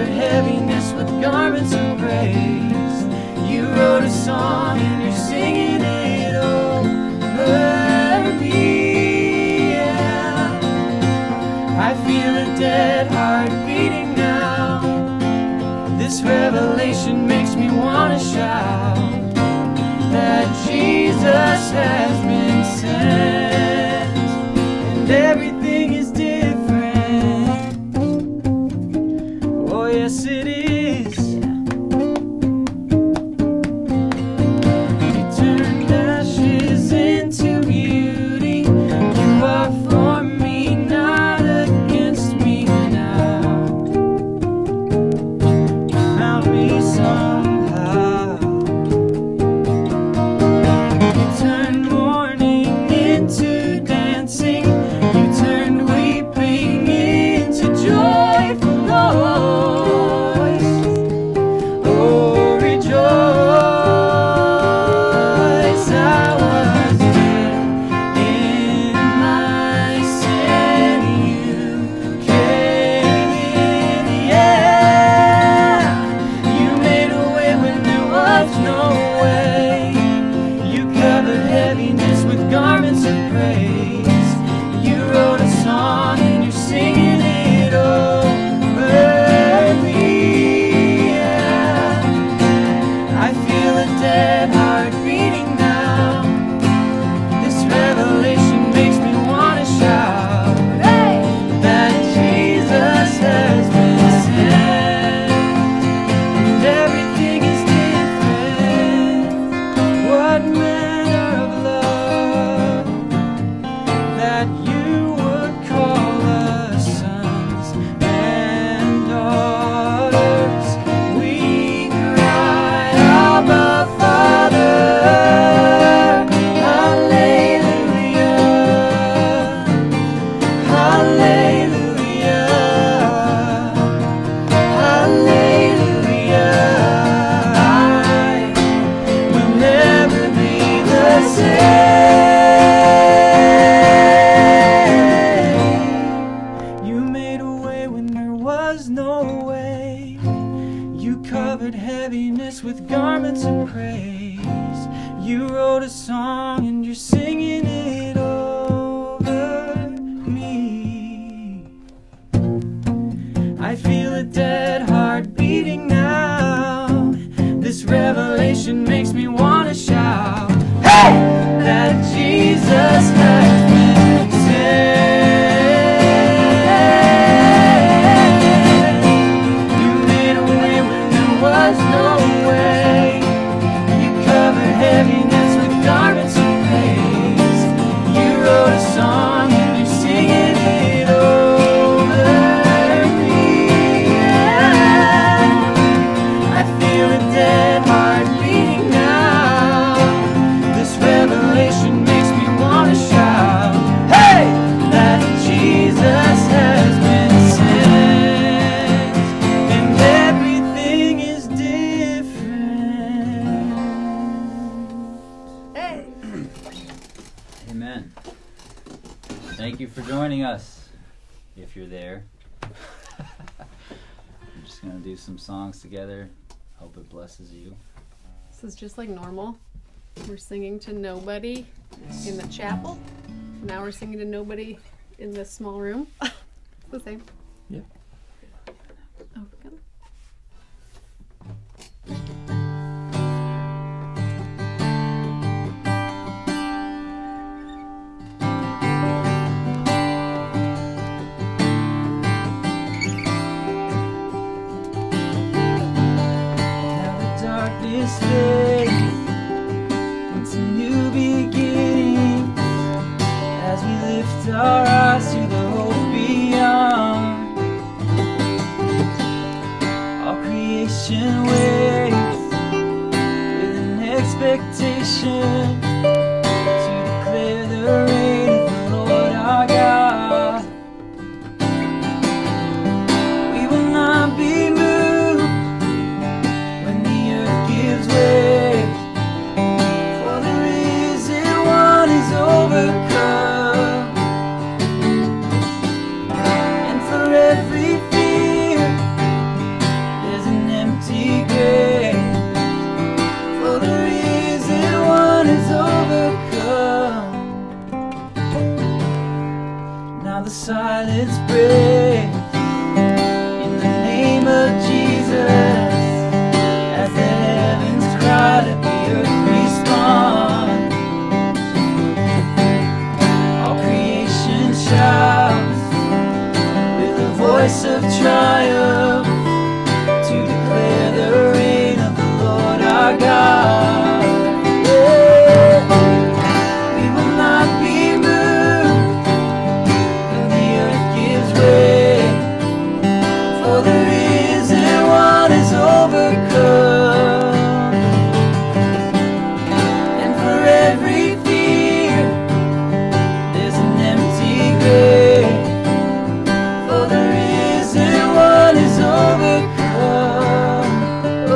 covered heaviness with garments of praise. You wrote a song and you're singing it over me. Yeah. I feel a dead heart beating now. This revelation makes me want to shout that Jesus has been sent, and everything is different. Oh yes it is. You turned ashes into beauty. You are for me, not against me now. You found me somehow. You turned mourning into dancing. You turned weeping into joyful noise. Oh, rejoice. I was dead in my sin. You came in, yeah. You made a way when there was no way. You covered heaviness with garments of praise. You wrote a song and you're singing it over me. Yeah. I feel a dead heart beating now. This revelation makes me want to shout, hey, that Jesus has been sent, and everything is different. What manner of love that you would call us sons and daughters. We cry, Abba, Father. Hallelujah. Hallelujah. Hallelujah. I will never be the same. You made a way when there was no way. You covered heaviness with garments of praise. You wrote a song and you're singing it over me. I feel a dead heart beating now. This revelation makes me want to shout, hey, that Jesus has been sent. You made a way when there was no way. You covered heaviness with garments of praise. You wrote a song and you're singing it over me. Yeah. I feel a dead heart beating now. This revelation makes me want to shout, hey, that Jesus has been sent, and everything is different. Hey. Amen. Thank you for joining us, if you're there. We're just going to do some songs together. Hope it blesses you. This is just like normal. We're singing to nobody in the chapel. Now we're singing to nobody in this small room. It's the same. Yeah. Oh, good. Now the darkness fades into new beginnings as we lift our eyes to the hope beyond. All creation waits with an expectation to declare the reign of the Lord our God. We will not be moved when the earth gives way, for the risen one is overcome, and for every fear silence breaks in the name of Jesus. As the heavens cry, let the earth respond. All creation shouts with a voice of triumph to declare the reign of the Lord our God. We will not be moved when the earth gives way, for the risen one is overcome. And for every fear there's an empty grave, for the risen one is overcome. Oh.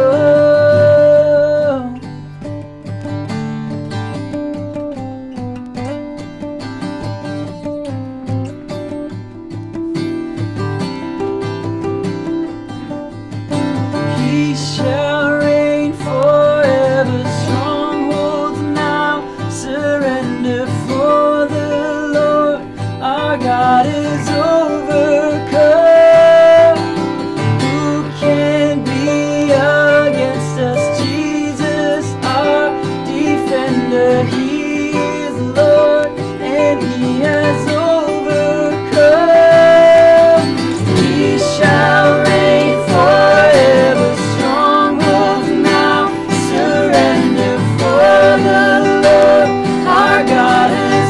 He shall reign forever, strongholds now surrender, for the Lord our God is overcome. Who can be against us? Jesus our defender, He is Lord and He has overcome. He shall reign forever, strongholds now surrender, for the Lord our God is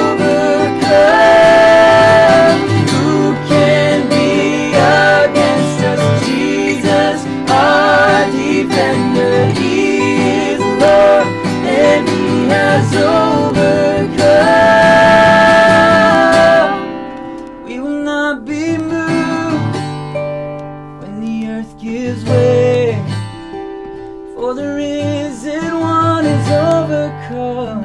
overcome. Who can be against us? Jesus our defender, He is Lord and He has overcome. We will not be moved when the earth gives way, for the risen one is overcome.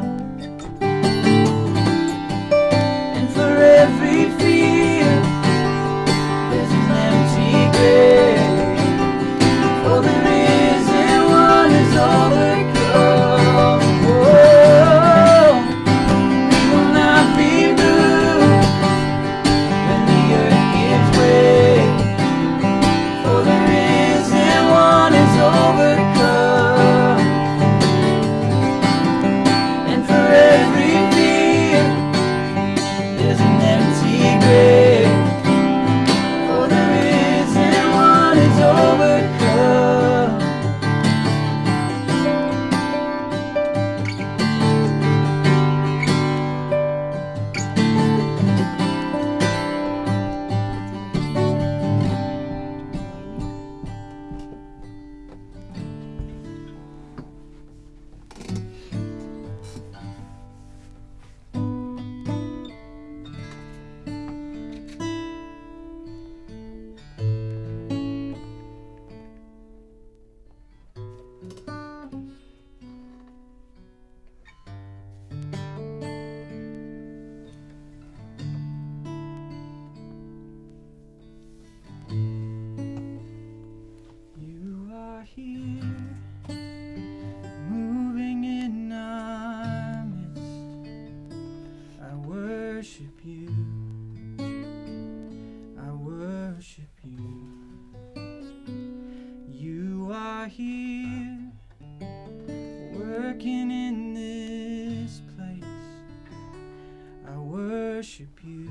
And for every fear there's an empty grave, for the risen one is overcome. Oh, we will not be moved when the earth gives way, for the risen one is overcome. And for every fear there's an empty grave, for the risen one is overcome. You are here, moving in our midst. I worship you. I worship you. You are here, working in this place. I worship you.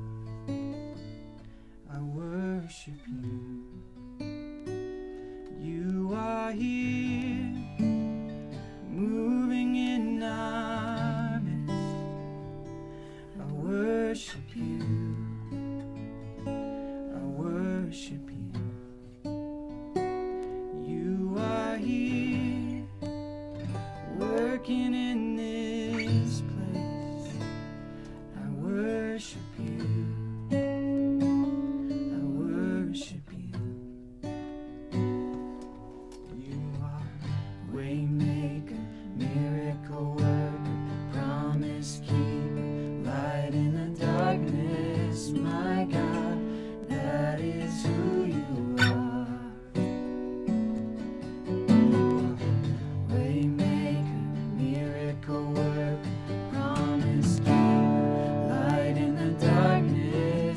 I worship you. You are here, moving in our midst. I worship you. I worship you. You are here, working in this place. I worship you. I worship you. You are waymaker, miracle worker, promise keeper, light in the darkness. My God, that is who you are. Waymaker, miracle worker, promise keeper, light in the darkness.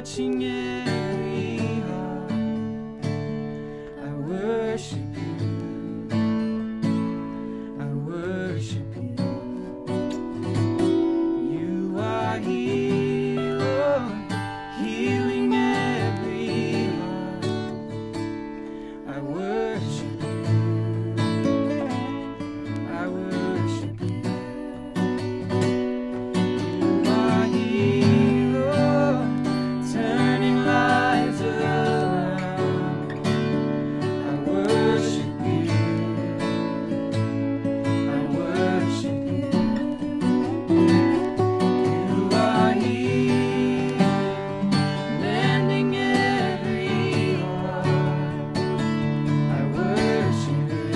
touching every heart. I worship you. I worship you. You are here, Lord, healing every heart. I worship you. I worship you. You are here, Lord, turning lives around. I worship you. I worship you. You are here, mending every heart. I worship you.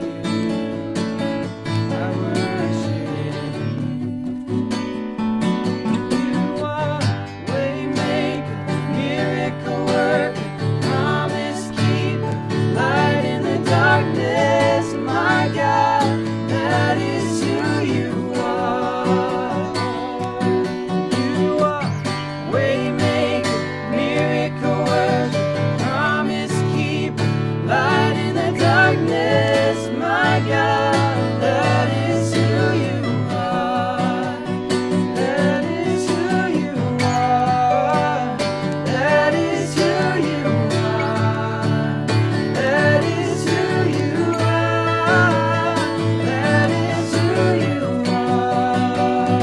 I worship you. You are waymaker, miracle worker, promise keeper, light in the darkness. My God, that is who you are. You are waymaker, miracle worker, promise keeper, light in the darkness. My God, that is who you are. That is who you are. That is who you are. That is who you are. That is who you are.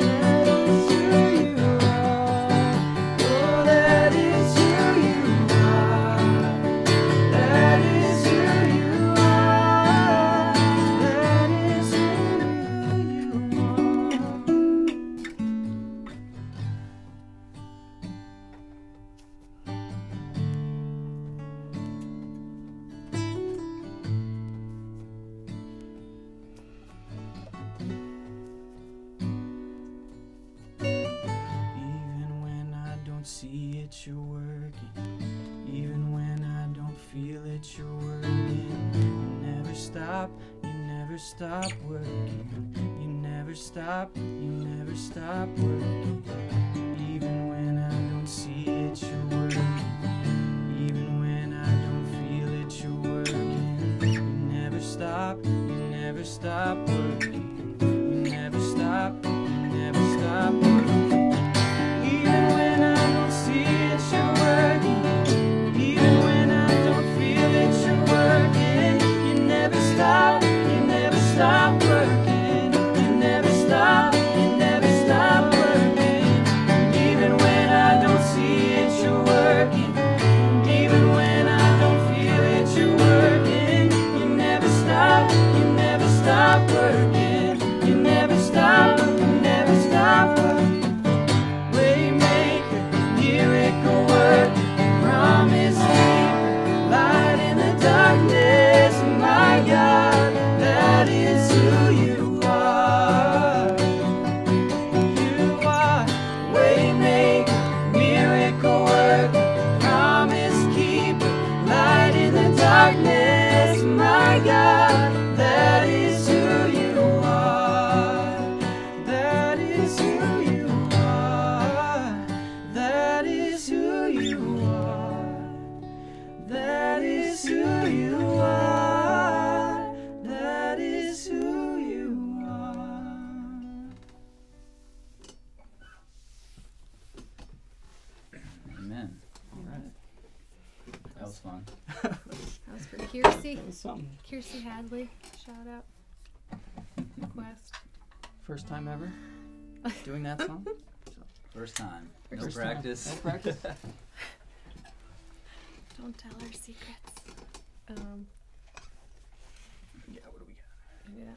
That is who you are. Oh, that is who you are. That is who you are. Even when I don't see it, you're working. Even when I don't feel it, you're working. You never stop working. You never stop working. Even when I don't see it, you're working. Even when I don't feel it, you're working. You never stop working. You never stop working. Even when I don't see it, you're working. Even when I don't feel it, you're working. You never stop working. You never stop working. Even when I don't see it, you're working. Even when I don't feel it, you're working. You never stop working. You never stop working. Waymaker, miracle worker, promise keeper, light in the darkness. My God, that is who you are. You are waymaker, miracle worker, promise keeper, light in the darkness. My God, that is who you are. That is who you are. That is who you are. That is who you are. That is who you are. Amen. All right. That was fun. That was for Kiersey. That was something. Kiersey Hadley. Shout out. Request. First time ever doing that song. First time. No First time. practice. No practice. Don't tell our secrets. Yeah, what do we got? Yeah.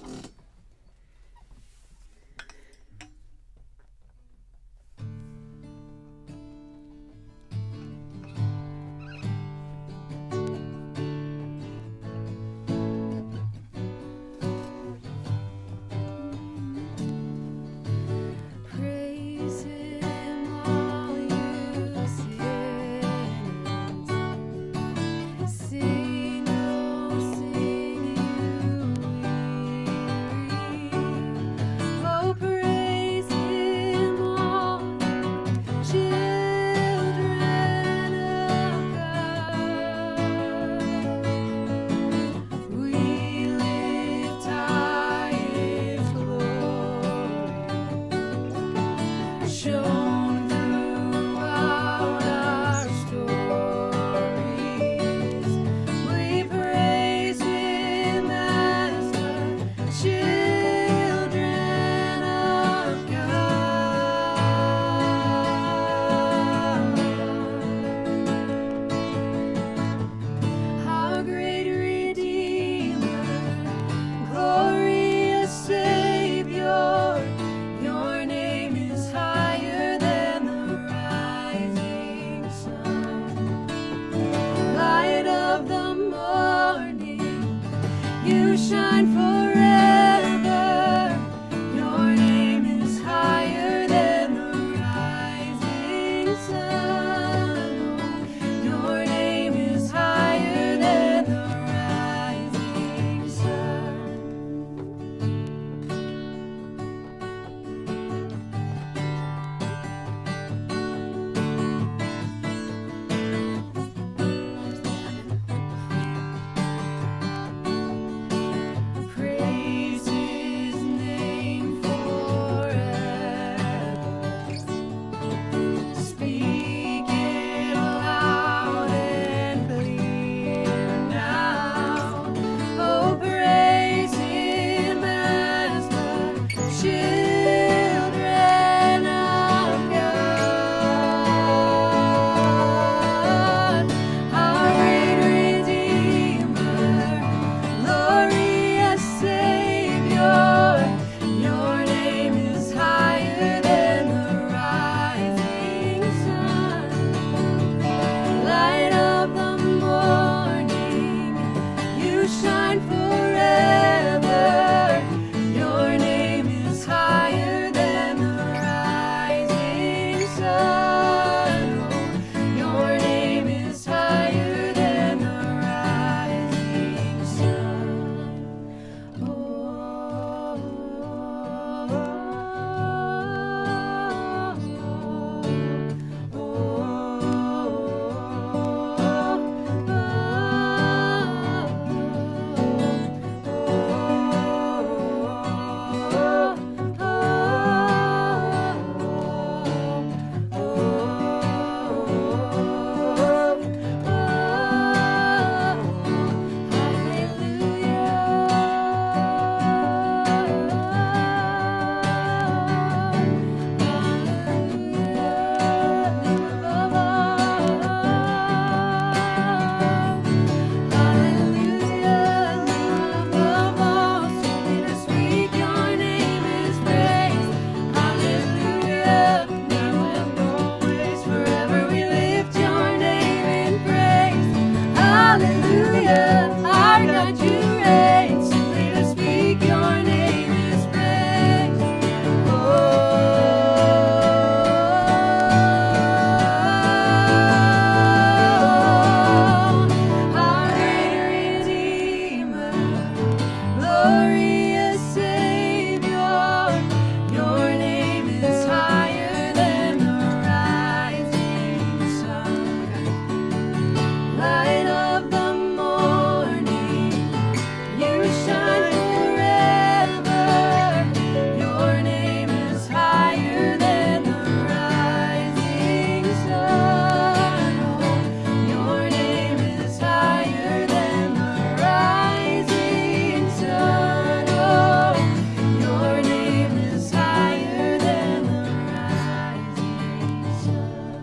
Praise Him, all you sinners. Sing, oh, sing, you shine forever. Your name is higher than the rising sun. Your name is higher than the rising sun. Praise His name forever. Speak it loud and clear now. Oh, praise Him as the children of God. Our great Redeemer, glorious Savior, your name is higher than the rising sun. Light of the morning, you shine forever. Your name is higher than the rising sun. Your name is higher than the rising sun. Hallelujah, our God, you reign. Simply to speak your name is praise. Our great Redeemer, glorious Savior, your name is higher than the rising sun. Light of the morning, you shine forever. Your name is higher than the rising sun. Your name is higher than the rising sun. Your name is higher than the rising sun.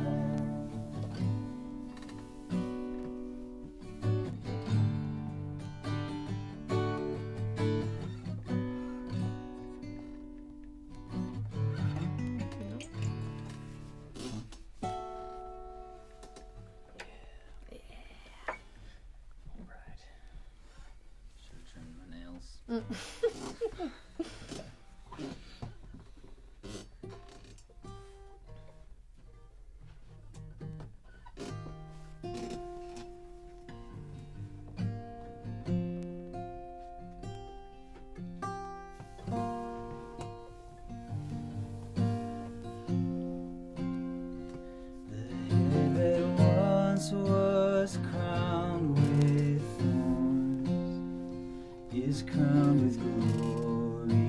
Alright. Should trim my nails. The head that once was crowned with thorns is crowned with glory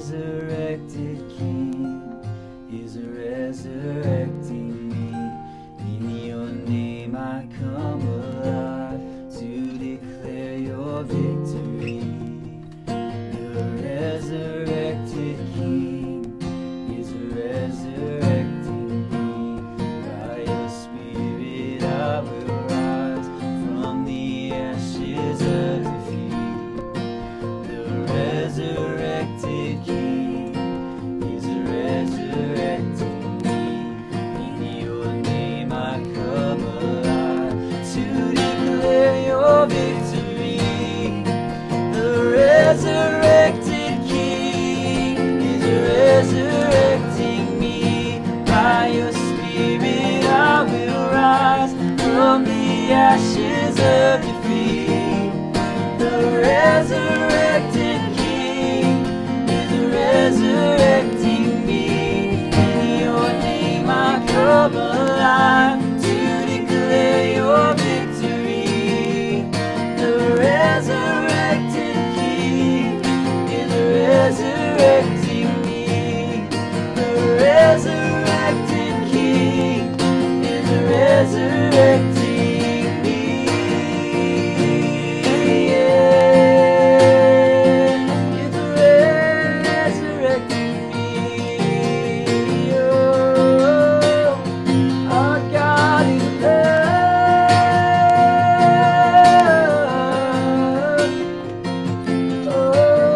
resurrected King is resurrecting me. In your name I come alive to declare your victory. The resurrected King is resurrecting me. By your Spirit I will rise from the ashes of defeat. The resurrected King is resurrecting me. In your name I come alive to declare your victory. The resurrected King is resurrecting me. By your Spirit I will rise from the ashes of defeat. The resurrected King is resurrecting me. In your name I come alive to declare your victory. The resurrected King is resurrecting me. The resurrected King is resurrecting me. Yeah, it's resurrecting me. Oh, our God is love. Oh.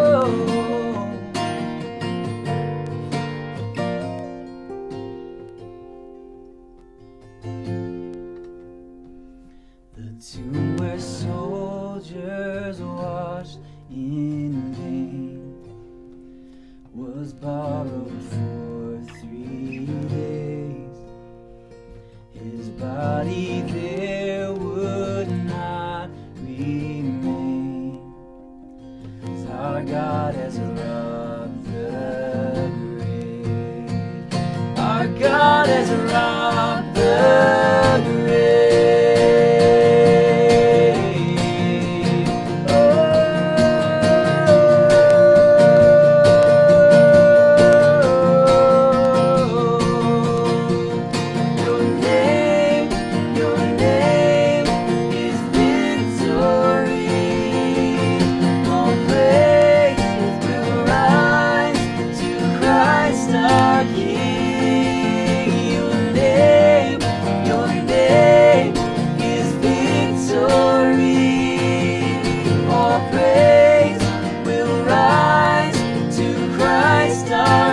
The tomb where soldiers washed in vain was borrowed for 3 days. His body there would not remain. 'Cause our God has robbed the grave. Our God has robbed the grave. Your name is victory. All praises will rise to Christ our King. Your name is victory. All praise will rise to Christ our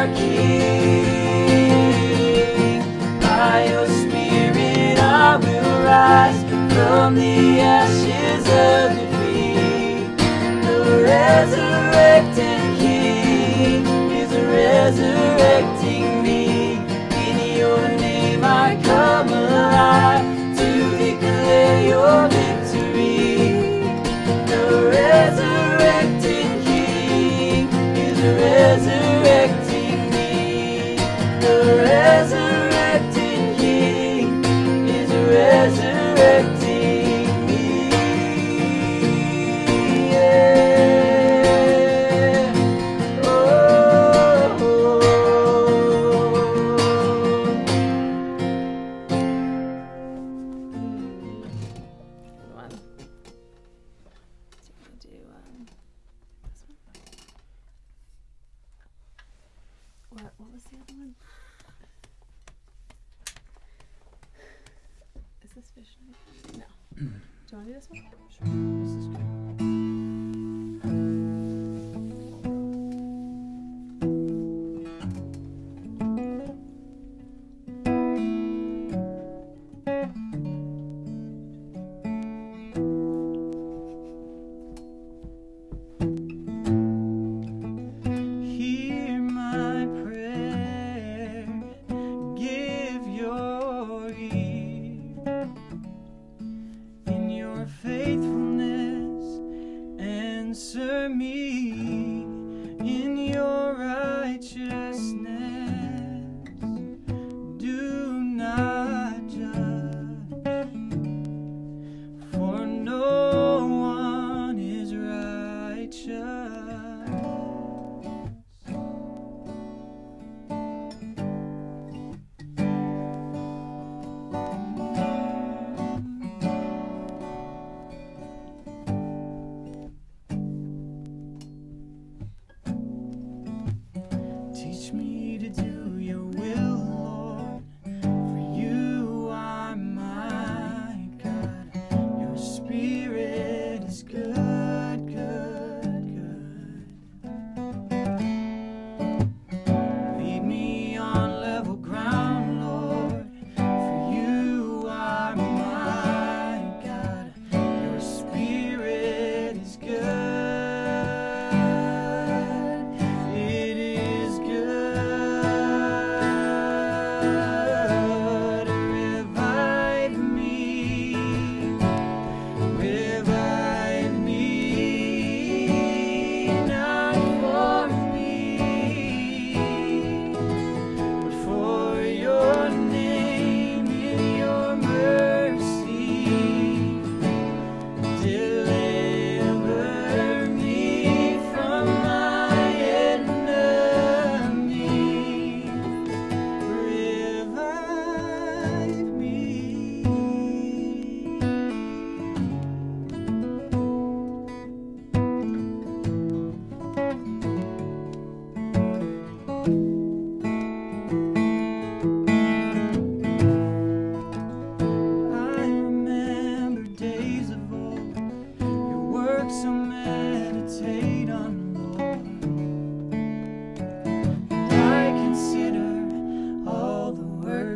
King. By your Spirit I will rise from the ashes of defeat. The resurrected King is resurrecting me. In your name I come alive to declare your victory. The resurrected King is resurrecting me. The resurrected King is resurrecting me. Yeah. Oh. Good one. Do you wanna do this one? What was the other one? Is this fish night? No. Do you want to do this one? Sure. This is good. Hear my prayer, give your ear. In your faithfulness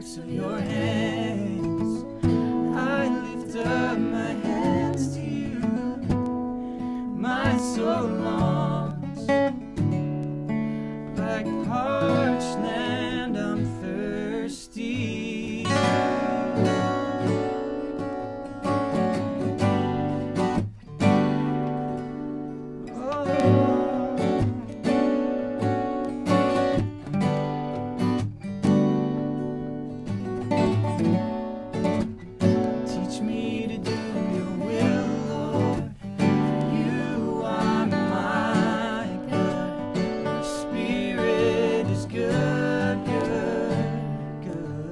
works of your hands. I lift up my hands to you. My soul longs like parched land. I'm thirsty. Teach me to do your will, Lord. You are my God. Your spirit is good, good,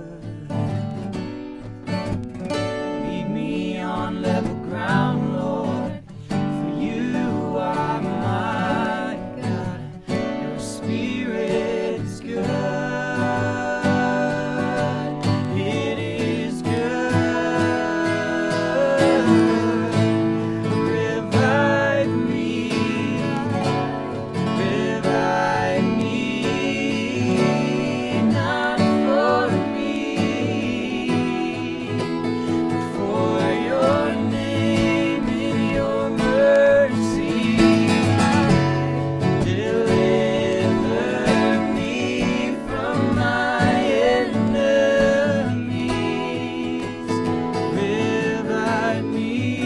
good. Lead me on level ground, Lord. For you are my God. Your spirit is good. It is good. Revive me, not for me, but for your name and your mercy. Deliver me from my enemies. Revive me.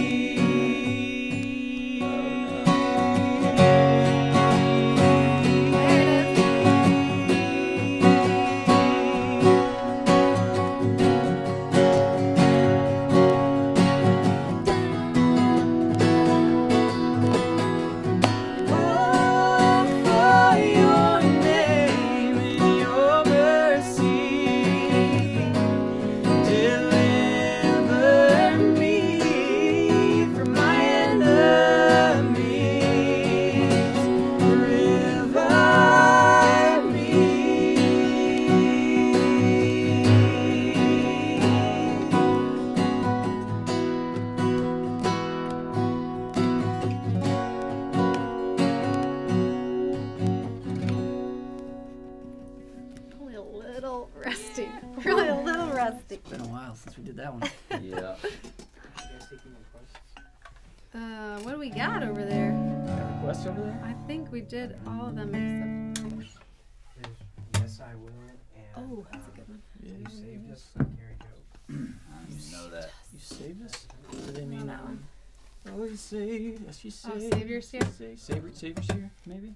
Oh, for your name and your mercy, deliver me from my enemies. Revive me. Only a little rusty. Really a little rusty. Been a while since we did that one. Yeah. What do we got over there? Got requests over there? I think we did all of them except. Yes, I will. And, Oh, that's a good one. Yeah, you saved us. Here we go. I don't even know that. You saved us? What do they mean? That one. Oh, you saved us. You Oh, saved. Savior's here. Savior's here, maybe?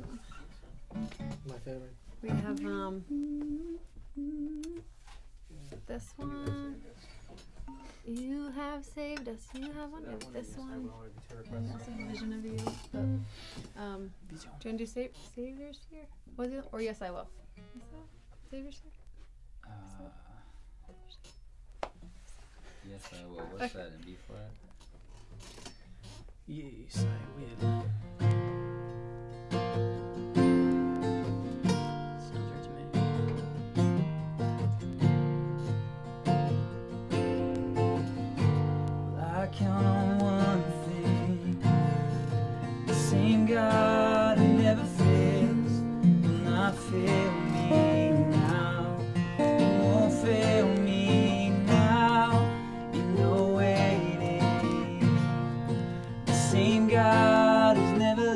My favorite. We have this one. You have saved us. You have one. We have this one. And also a vision of you. But, do you want to do Savior's here? Was it? Or yes, I will. Is that Savior's here? Yes, I will. What's that in B flat? Yes, I will. Sounds right to me. I count on one thing. The same God who never fails will not fail me now. He won't fail me now. You know waiting. The same God who's never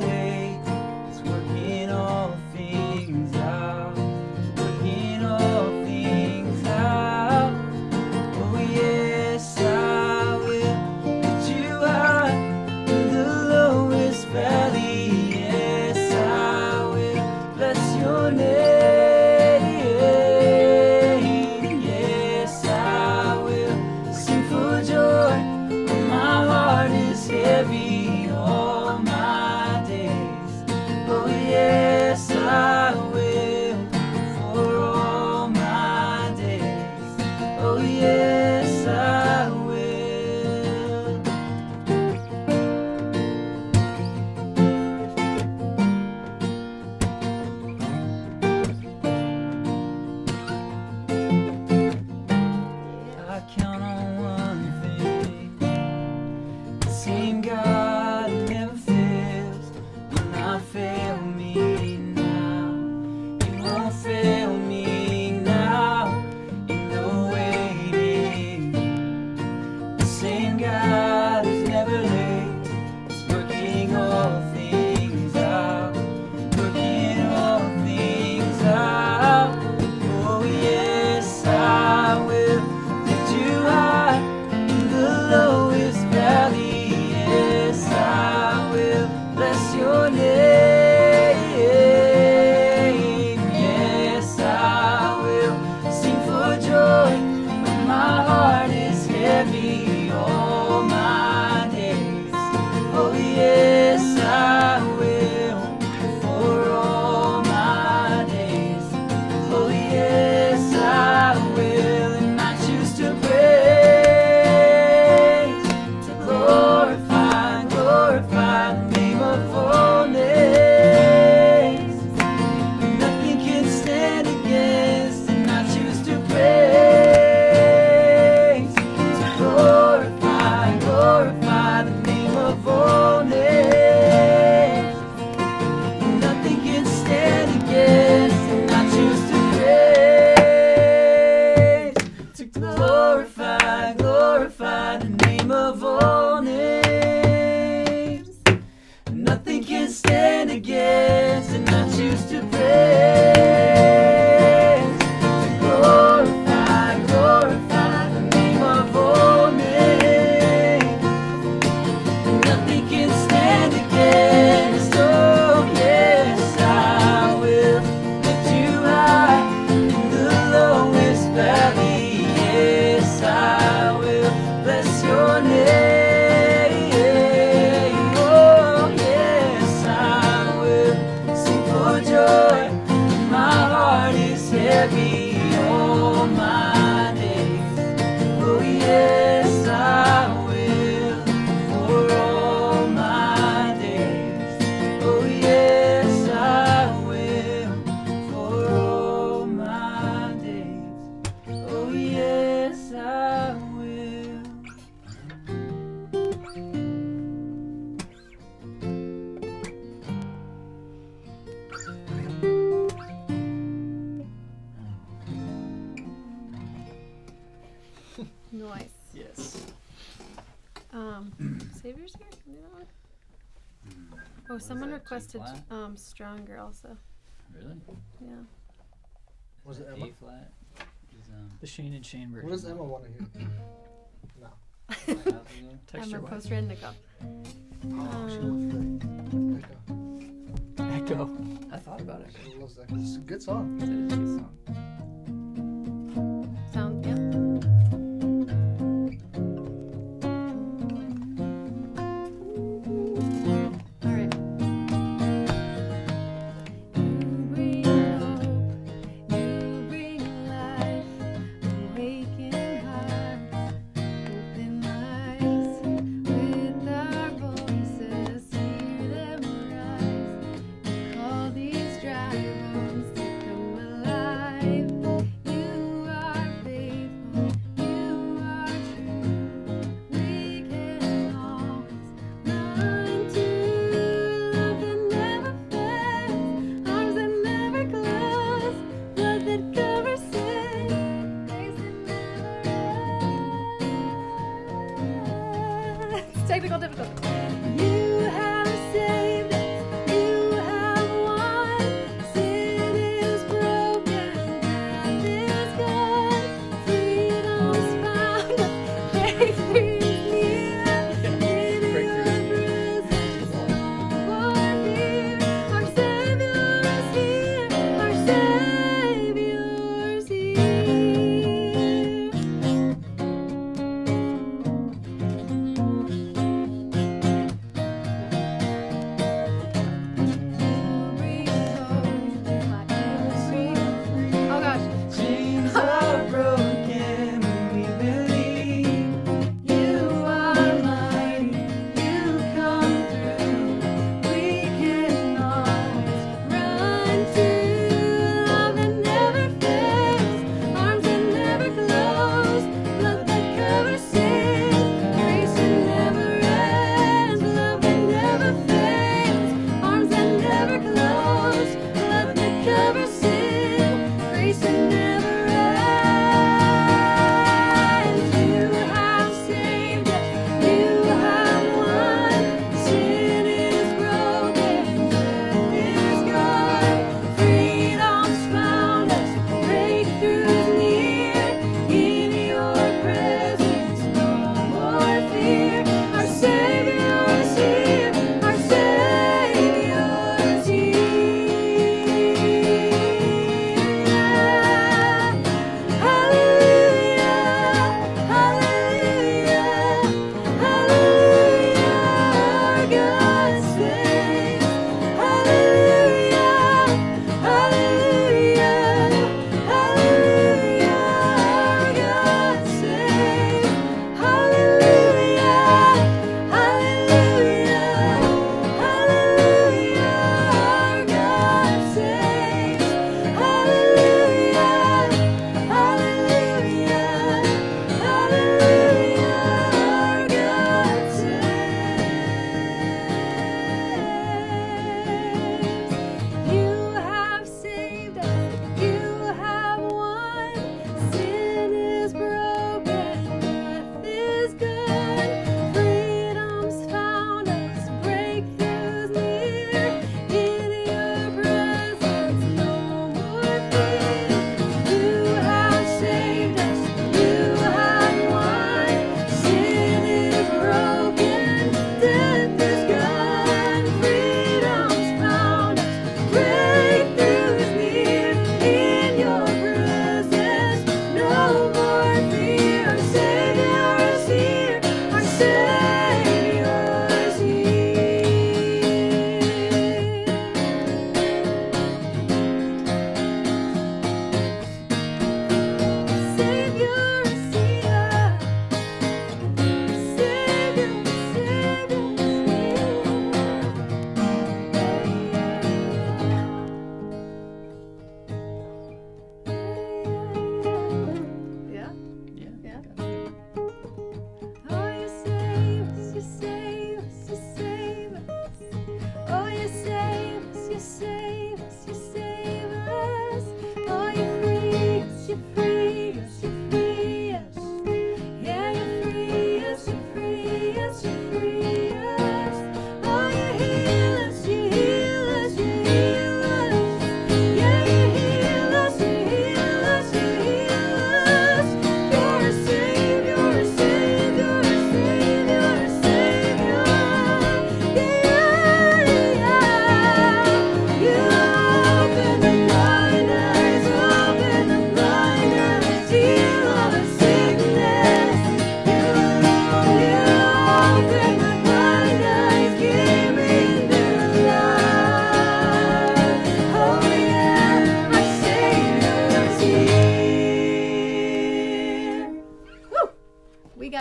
Nice. Yes. Savior's here? Can we do that one? Mm. Oh, What is someone that, G requested flat? Stronger also. Really? Yeah. Was it A Emma? flat? Is, The Shane and Shane version. What does Emma want to hear? No. how's it go? Texture Emma wise. post Rendico. Oh, she wants Echo. Echo. I thought about it. She loves Echo. It's a good song. That is a good song. Sound, yep. Alright. You bring hope, you bring life, awaken hearts, open eyes, with our voices, hear them rise, call these dry bones to come alive.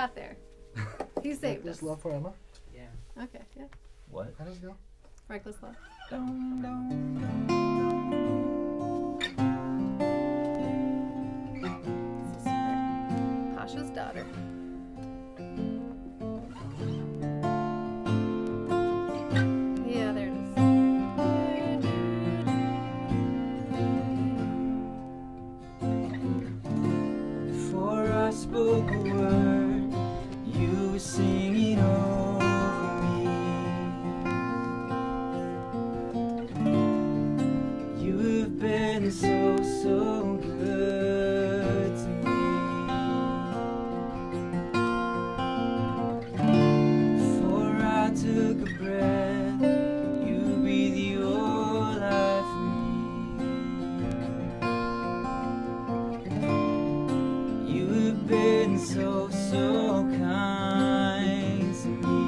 got there. He saved Reckless us. love for Emma. Yeah. Okay, yeah. What? How does it go? Reckless love. This is for Pasha's daughter. Yeah, there it is. Before I spoke a word, you were singing over me. You have been so, so good to me. Before I took a breath, you breathed your life in me. You have been so, so kind to me.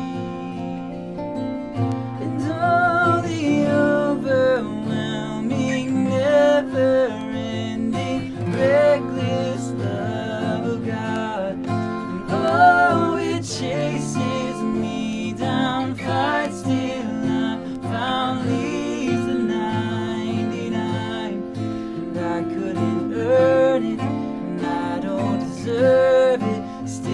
And all the overwhelming, never-ending, reckless love of God. And oh, it chases me down, fights till I found leaves the 99. And I couldn't earn it, and I don't deserve it. Still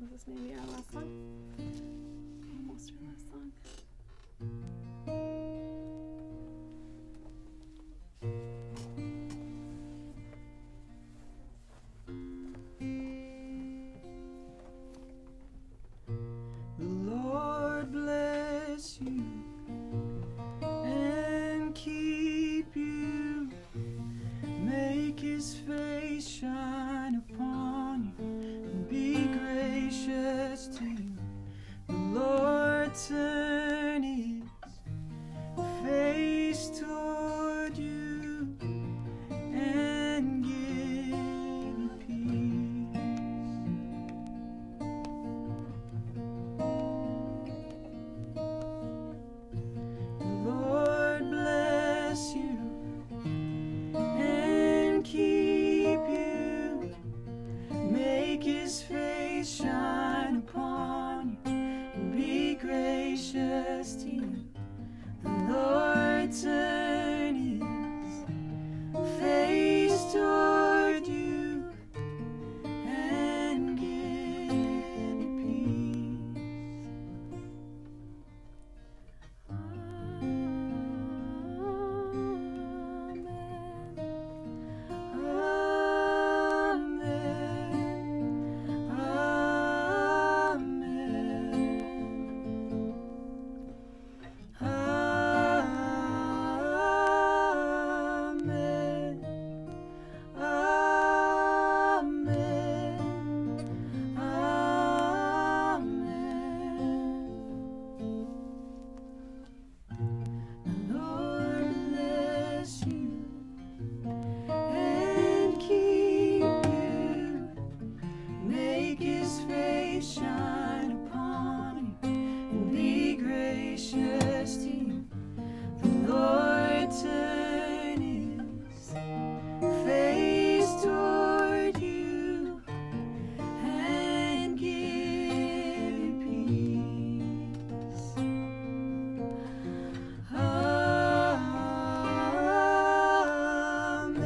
Is this maybe our last song? Almost our last song. The Lord bless you and keep you, make his face shine upon you and be gracious to you. The Lord turn his face toward you and give you peace. The Lord bless you and keep you, make his face shine upon you and be gracious to you. The Lord turn his face toward you and give you peace. Shine upon you and be gracious to you. The Lord turn his face toward you and give you peace. Amen.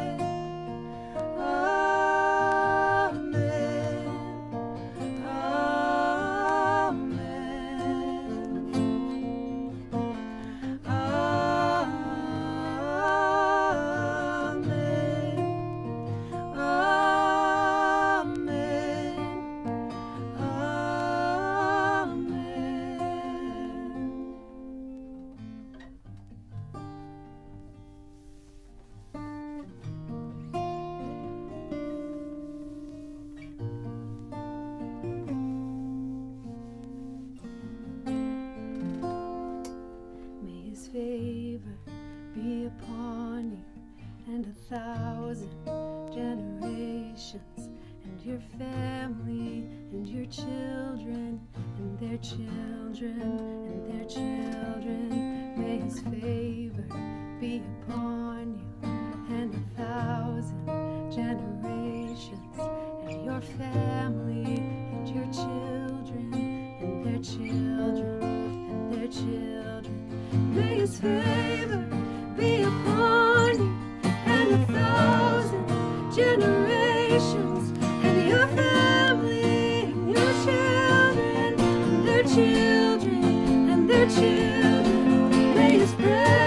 May his favor be upon you and 1,000 generations, and your family and your children and their children and their children. May his favor be upon you and 1,000 generations, and your family and your children and their children and their children. May his favor be upon you and 1,000 generations, and your family and your children and their children and their children. May his prayer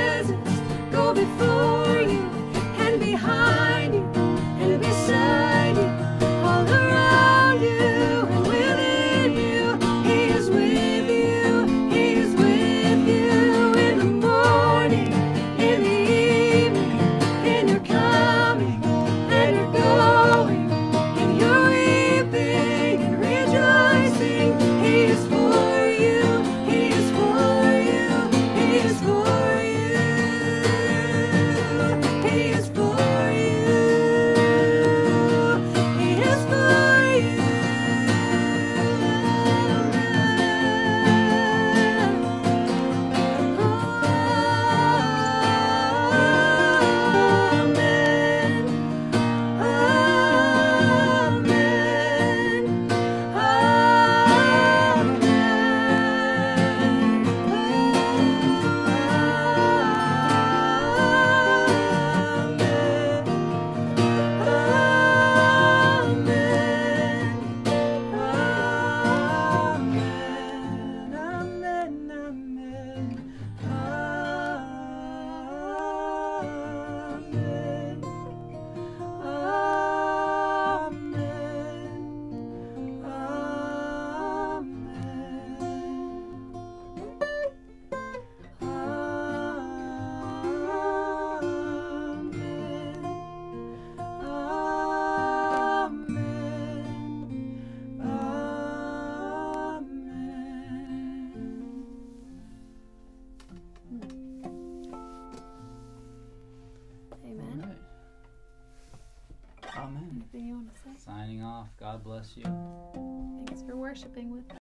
signing off. God bless you. Thanks for worshiping with us.